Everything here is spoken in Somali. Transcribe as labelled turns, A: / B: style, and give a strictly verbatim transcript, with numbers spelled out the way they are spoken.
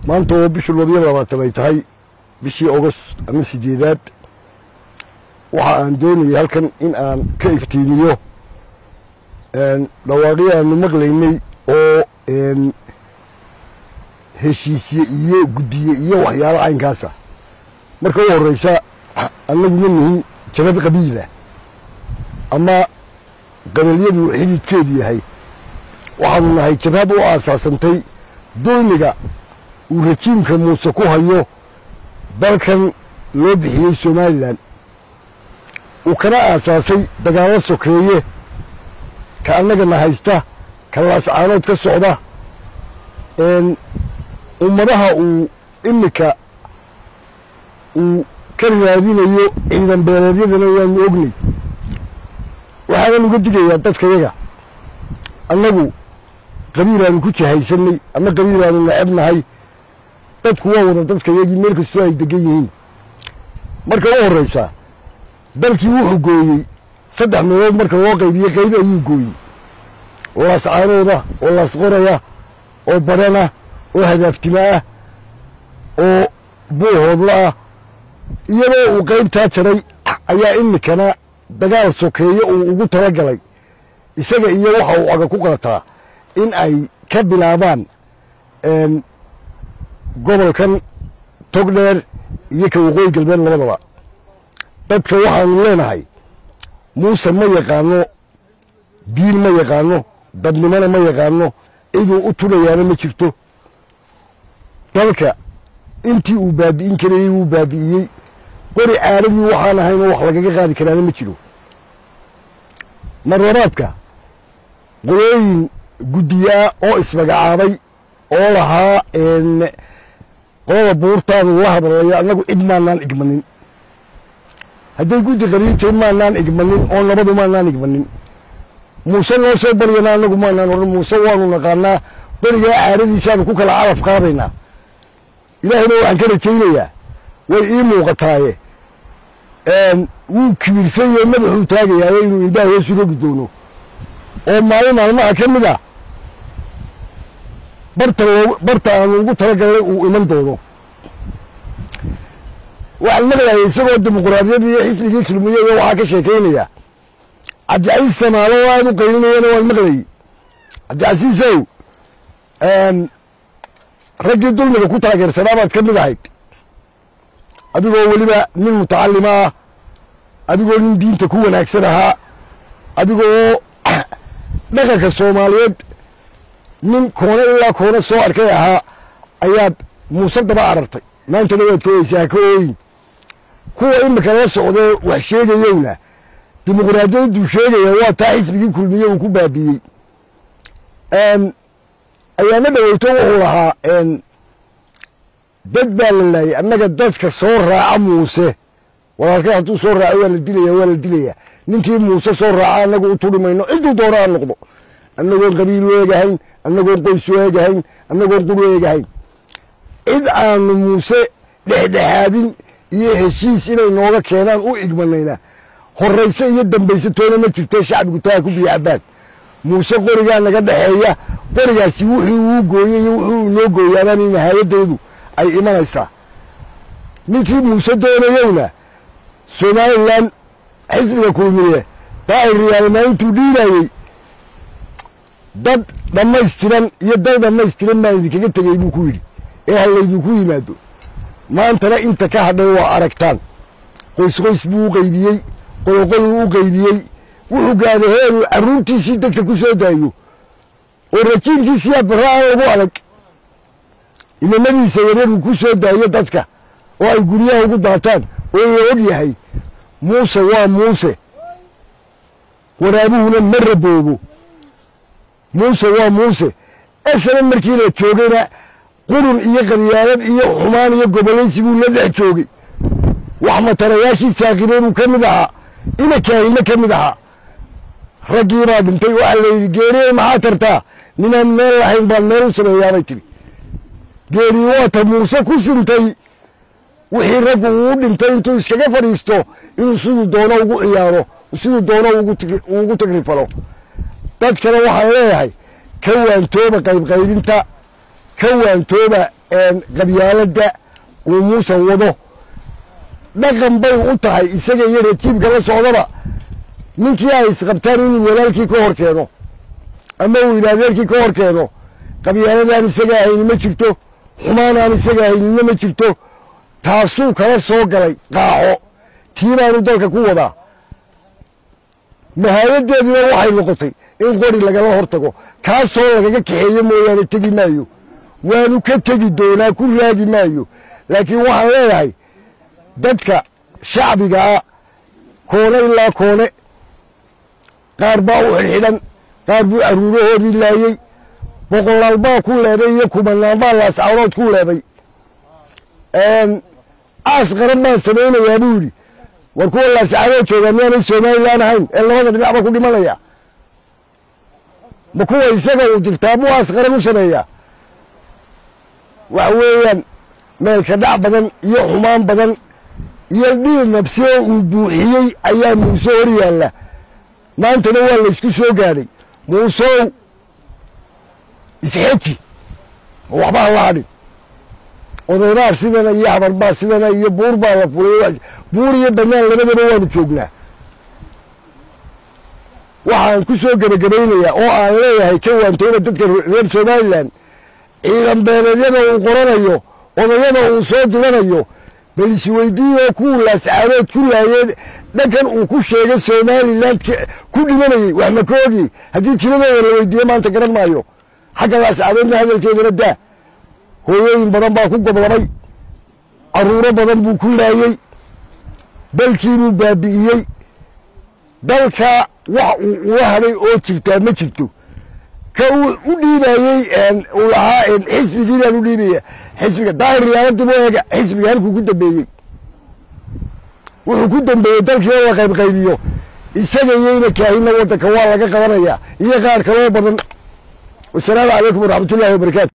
A: maanta oo bishii labiyo labaatan ay tahay bishii August ama sideedaad waxa aan doonayay halkan in aan ka iftiimiyo een dhawaaqyo aan maqlaynay oo een heshiisye iyo gudiye iyo waxyaabo aynkaas ah marka ugu horeysa anagu ma nihin jabad qabiila ama qabiiliyadu xididkeedu yahay waxaanu nahay jabhad u aasaasantay dulmiga uu rajiimka Muuse ku hayo dalkan loo bixiyay Somaliland uu kana aasaasay dagaalo sokeeye ka annagana haysta kalaas caanood ka socda een ummadaha uu imika uu ka raadinayo ciidan beeleedyadana waanu ognay waxaan uga digayaa dadkayaga annagu qabiilaan ku jahaysanay ama qabiilaan nacabnahay dadku waa wada dadkayagii meel kastoo ay degan yihiin marka ugu horeysa dalkii wuxuu gooyey saddex meelood marka loo qaybiyey qayb ayuu gooyey oo laas caanooda oo laas qoraya oo badana oo hadaaftima ah oo buuhoodla ah iyadoo uu qaybtaa jaray ayaa imikana dagaal sokeeye uu ugu talagalay isaga iyo waxa uu aga ku qaataa in ay ka bilaabaan een gobolkan togdheer iyo ka waqooyi galbeed labadaba dadka waxaanu leenahay Muuse ma yaqaano diin ma yaqaano dadnimana ma yaqaano iduu u tulayaana ma jirto dalka intii uu baabi'in karayay uu baabi'iyey qori caaladii waxaan ahayn wax lagaga qaadi karaana ma jiro marwaraadka qolooyin gudiyaa oo ismagacaabay oo lahaa een qolada buurtaadu la hadlayo annagu cid maanaan igmanin hadday guddi qariintay maanaan igmanin oo nabadu maanaan igmanin Muuse noo soo baryana annagu maanaan oran Muuse waanu naqaanaa bariga caaradiisaanu ku kala calaf qaadaynaa ilaahayna waxaan ka rajaynayaa way ii muuqataaye een wuu kibirsan yahay madaxuu taagayaa inuu indhaha hoos uga gudoono oo maalin maalmaha ka mid ah barta barta aan ugu talagalay uu iman doono waxaan maqlaayay isagoo dimuqraadiyad iyo xisbigii kulmiye iyo waxaa ka sheekaynaya Cabdicasiis Samaalo aad u qaylinayana waan maqlayay Cabdicasiisow een raggii dulmiga ku taageersanaa baad ka mid ahayd adigoo weliba nin mutacallim ah adigoo nin diinta ku wanaagsan ahaa adigoo dhaqanka Soomaaliyeed nin koona ilaa koona soo arkay ahaa ayaad Muuse daba aragtay maanta waad kooyaysaa ka ooyin kuwa imika la socday wax sheegayowna dimuqraadiyadu sheegaya waa taa xisbigii kulmiye uu ku baabiyey een ayaana dhaweyto wuxuu lahaa een dad baa la laayay annaga dadka soo raaca Muuse walaalkay hadduu soo raaco waa la dilaya waa la dilaya ninkii Muuse soo raaca annagu u turi mayno ciduu doonaa noqdo annagoon qabiil weegahayn annagoon qoys weegahayn annagoon qur weegahayn cid aanu Muuse dhexdhexaadin iyo heshiis inay nooga keenaan u igmanayna horeysa iyo dambaysa toona ma jirtay shacbigu taa ku biyaabaan Muuse qoriga naga dhaxeeya qorigaasi wuxuu uu gooyay iyo wuxuu noo gooyaan in hay'adeedu ay imanaysaa ninkii Muuse doonayowna Somaliland xisbiga kulmiye daa'iriyada maantu dhiilayay dad dhamaystiran iyo dad dhamaystiran baan idinkaga tagay buu ku yiri ee hal idinku yimaado maantana inta ka hadhay waa aragtaan qoys qoys buu qaybiyey qoloqol uu qaybiyey wuxuu gaaday heeru caruurtiisii dadka ku soo daayo oo rajiimkiisii abraan lagu adag inamadiisa yareeru ku soo daayo dadka oo ay guryaha ugu daataan oo la og yahay Muuse waa Muuse waraabuhuna maraboobo Muuse waa Muuse asana markii la joogayna qurun iyo qadiyaalad iyo xumaan iyo gobolaysi buu la dhex joogay wax matarayaashii saaqireeru ka mid ahaa ina kaayina ka mid ahaa raggii baa dhintay waxa la yidhi geeriyey maxaa tartaa ninaan meel lahayn baan meel u sameeyaabay tiri geeri waata Muuse ku sintay wixii raggu uu dhintay intuu iskaga fadhiisto inuu siduu doono ugu ciyaaro siduu doono ugu tagrifalo dadkana waxaan leeyahay ka waantooba qaybqaybinta ka waantooba qabyaaladda uu muuse wado dhaqan bay u tahay isaga iyo rejiimka la socdaba ninkii ay isqabtaan inuu walaalkii ka hor keeno ama uu ilaadeerkii ka hor keeno qabyaaladaan isaga ahayni ma jirto xumaanaan isaga ahaynina ma jirto taasuu kala soo galay qaaxo tii baanu dalka ku wadaa mahaayadeedina waxay noqotay in qori lagala hor tago kaasoo lagaga kaxeeyo mooyaane tegi maayo waanu ka tegi doonaa ku raagi maayo laakiin waxaan leeyahay dadka shacbiga ah koone ilaa koone qaar baa u xidhxidhan qaar buu caruurahoodii laayey boqolaal baa ku leeday iyo kumanaan baa laascawrood ku leeday aas qaran baan samaynayaa buu yidhi war kuwa laascawrood joogaa miyaanay somalilan ahayn ee labada dhinacba ku dhimanaya ma kuwa isaga uu dirtaa buu aas qaran u sameeyaa waxa weeyaan meelka dhac badan iyo xumaan badan iyo dhiil nabsi oo uu buuxiyey ayaa muuse hor yaalla maantana waa laysku soo gaadhay muusow isxeji oo waxba ha la hadhin odaybaar sidana iyo habarbaar sidana iyo buur baa la fulay buur iyo bannaan labadaba waanu joognaa waxaan ku soo gebagabaynayaa oo aan leeyahay ka waantooba dadka reer somalilan ciidan beeleedyada uu qoranayo odayada uu soo diranayo bal isweydiiyoo kuwu laascaarood ku laayeen dhankan uu ku sheegay somalilan ku dhimanayey wax ma ka ogi haddii tiradooda la weydiiye maanta garan maayo xagga laascaaroodna hadalkeedana daa hooyooyin badan baa ku goblabay carruuro badan buu ku laayey dalkiibuu baabi'iyey dalka wax uu ula hadhay oo jirtaa ma jirto ka uu u dhiibayey uu lahaa xisbigii baan u dhiibaya xisbiga daahir riyaaladii buu eega xisbiga halkuu ku dambeeyey wuxuu ku dambeeyey dalkii oo la qaybqaybiyo isaga iyayna kaahinna waddanka waa laga qabanayaa iyo qaar kaloo badan wasalaamu calaykum waraxmatullaahi wabarakaatu